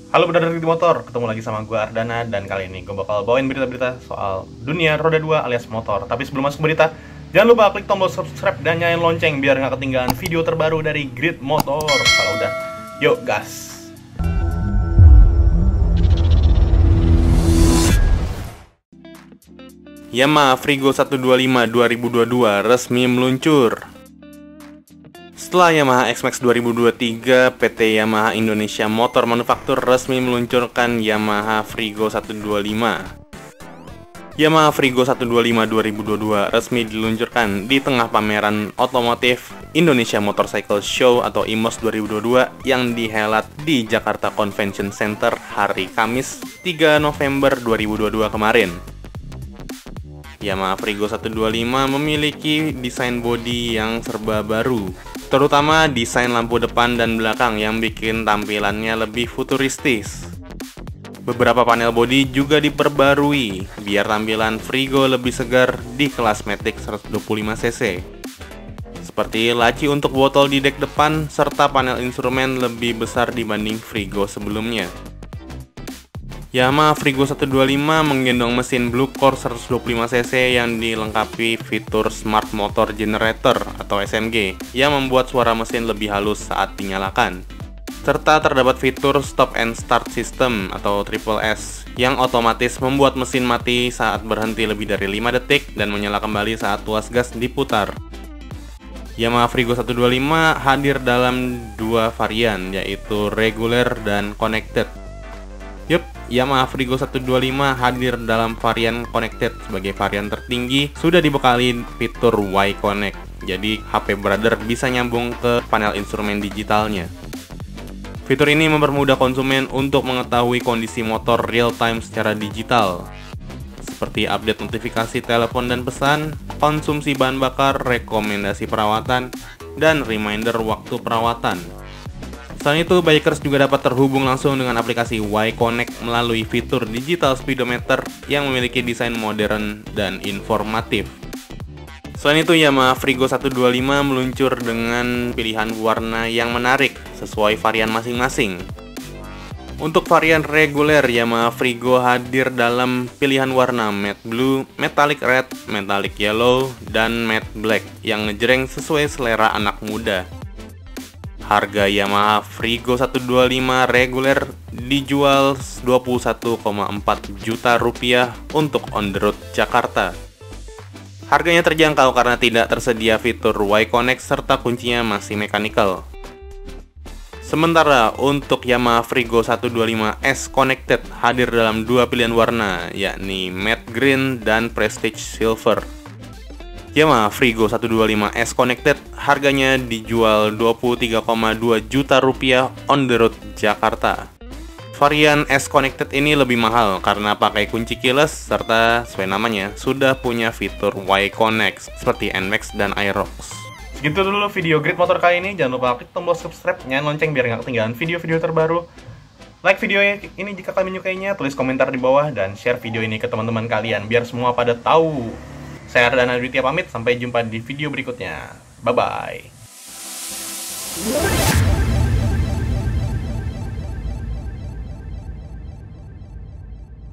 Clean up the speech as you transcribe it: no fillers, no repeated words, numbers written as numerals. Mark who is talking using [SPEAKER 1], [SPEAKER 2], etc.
[SPEAKER 1] Halo Brother di Motor, ketemu lagi sama gue Ardana. Dan kali ini gue bakal bawain berita-berita soal dunia roda 2 alias motor. Tapi sebelum masuk berita, jangan lupa klik tombol subscribe dan nyalain lonceng biar nggak ketinggalan video terbaru dari Grid Motor. Kalau udah, yuk gas! Yamaha Frigo 125 2022 resmi meluncur. Setelah Yamaha X-Max 2023, PT Yamaha Indonesia Motor Manufaktur resmi meluncurkan Yamaha Frigo 125. Yamaha Frigo 125 2022 resmi diluncurkan di tengah pameran otomotif Indonesia Motorcycle Show atau IMOS 2022 yang dihelat di Jakarta Convention Center hari Kamis 3 November 2022 kemarin. Yamaha Frigo 125 memiliki desain bodi yang serba baru, terutama desain lampu depan dan belakang yang bikin tampilannya lebih futuristis. Beberapa panel bodi juga diperbarui biar tampilan Frigo lebih segar di kelas Matic 125cc. Seperti laci untuk botol di dek depan serta panel instrumen lebih besar dibanding Frigo sebelumnya. Yamaha Frigo 125 menggendong mesin Blue Core 125cc yang dilengkapi fitur Smart Motor Generator atau SMG yang membuat suara mesin lebih halus saat dinyalakan. Serta terdapat fitur Stop and Start System atau Triple S yang otomatis membuat mesin mati saat berhenti lebih dari 5 detik dan menyala kembali saat tuas gas diputar. Yamaha Frigo 125 hadir dalam dua varian, yaitu reguler dan connected. Yamaha Frigo 125 hadir dalam varian Connected. Sebagai varian tertinggi, sudah dibekali fitur Y-Connect. Jadi, HP Brother bisa nyambung ke panel instrumen digitalnya. Fitur ini mempermudah konsumen untuk mengetahui kondisi motor real-time secara digital, seperti update notifikasi telepon dan pesan, konsumsi bahan bakar, rekomendasi perawatan, dan reminder waktu perawatan. Selain itu, bikers juga dapat terhubung langsung dengan aplikasi Y-Connect melalui fitur digital speedometer yang memiliki desain modern dan informatif. Selain itu, Yamaha Frigo 125 meluncur dengan pilihan warna yang menarik sesuai varian masing-masing. Untuk varian reguler, Yamaha Frigo hadir dalam pilihan warna matte blue, metallic red, metallic yellow, dan matte black yang ngejreng sesuai selera anak muda. Harga Yamaha Frigo 125 reguler dijual 21,4 juta rupiah untuk on the road Jakarta. Harganya terjangkau karena tidak tersedia fitur Y-Connect serta kuncinya masih mechanical. Sementara untuk Yamaha Frigo 125 S Connected hadir dalam dua pilihan warna, yakni matte green dan prestige silver. Yamaha Frigo 125 S Connected harganya dijual 23,2 juta rupiah on the road Jakarta. Varian S Connected ini lebih mahal karena pakai kunci keyless serta sesuai namanya sudah punya fitur Y-Connect seperti NMAX dan Aerox. Segitu dulu video Grid Motor kali ini. Jangan lupa klik tombol subscribe, nyalain lonceng biar nggak ketinggalan video-video terbaru. Like video ini jika kalian menyukainya, tulis komentar di bawah dan share video ini ke teman-teman kalian biar semua pada tahu. Saya Ardana Dwitya pamit, sampai jumpa di video berikutnya. Bye-bye.